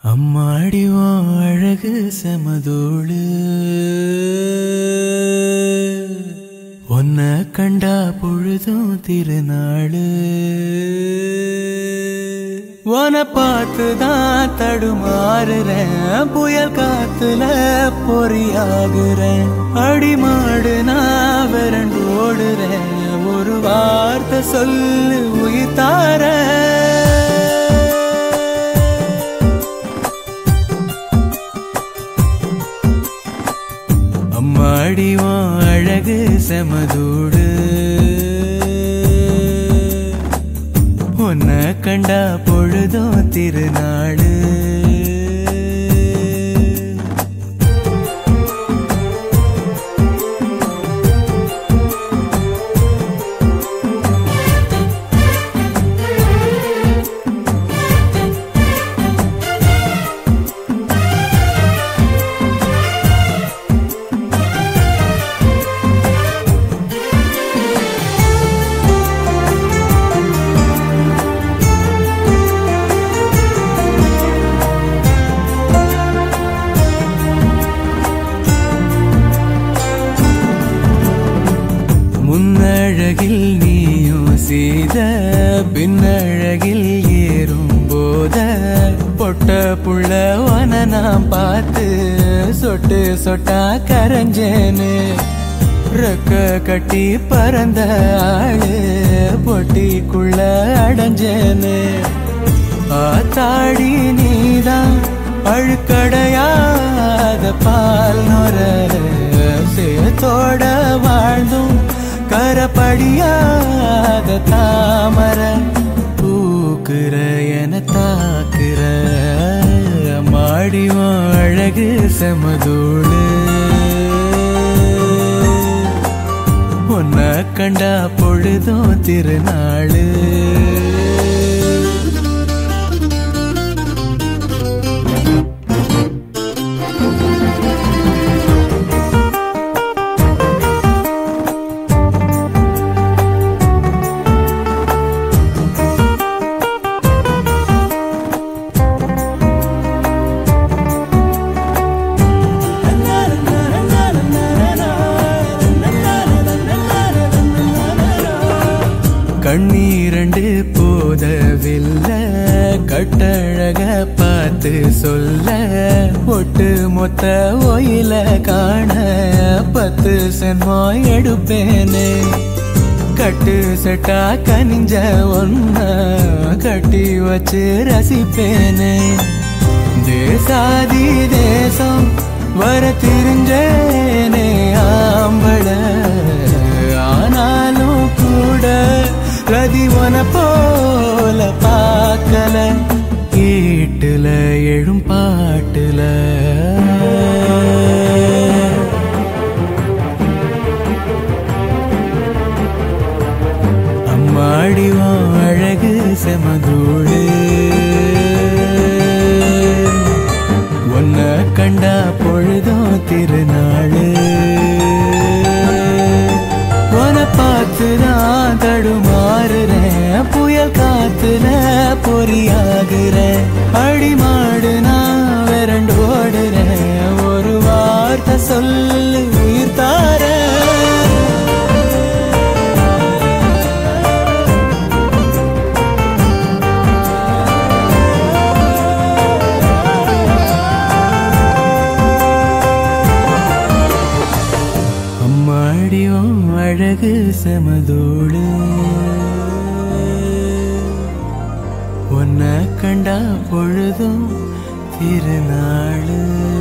அம்மாடி உன் அழகு செமதோளு உன்னை கண்டா பொழுதும் திருநாளு உன்னை பார்த்துதான் தடுமாறுறேன் புயல் காத்துல பொறியாகுறேன் அடிமாடு நான் விரண்டு ஓடுறேன் ஒரு வார்த்தை சொல்லு உயிர் தாரேன் அம்மாடி உன் அழகு செமதூடு உன்னை கண்டா பொழுதும் திருநாடு முன்னழகில் நீயும் செய்த பின்னழகில் ஏறும் போத பொட்ட புள்ளவன நான் பார்த்து சொட்டு சொட்டா கரைஞ்சேன்னு ரெக்க கட்டி பறந்த ஆளு பொட்டிக்குள்ள அடைஞ்சேன்னு ஆத்தாடி நீதான் அழுக்கடையாத பால் நொர சேத்தோட வாழ்ந்தும் கரப்படியாத தாமர பூக்குற என தாக்குற மாடிவன் அழகு செமதோடு உன்னை கண்டா பொழுதும் திருநாளு கண்ணீரண்டு போதவில்லை கட்டழக பார்த்து சொல்ல ஒட்டு மொத்த ஓயில காண 10 சென்மோ எடுப்பேனே கட்டு செட்டா கனிஞ்ச ஒன்ன கட்டி வச்சு ரசிப்பேனே தேசாதி தேசம் வர திரிஞ்சேனே ஆம்பள ஆனாலும் கூட ரதிவன போல பார்க்கல கேட்டுல எழும் பாட்டுல அம்மாடி உன் அழகு செமதூடு உன்னை கண்டா பொழுதும் திருநாளு உன்னை பார்த்துதான் தடுமாறுறேன் புயல் காத்துல பொறியாகுறேன் அடிமாடு நான் விரண்டு ஓடுறேன் ஒரு வார்த்தை சொல்லு உயிர் தாரேன் அம்மாடியும் அழகு செமதோடு உன்னை கண்டா பொழுதும் திருநாளு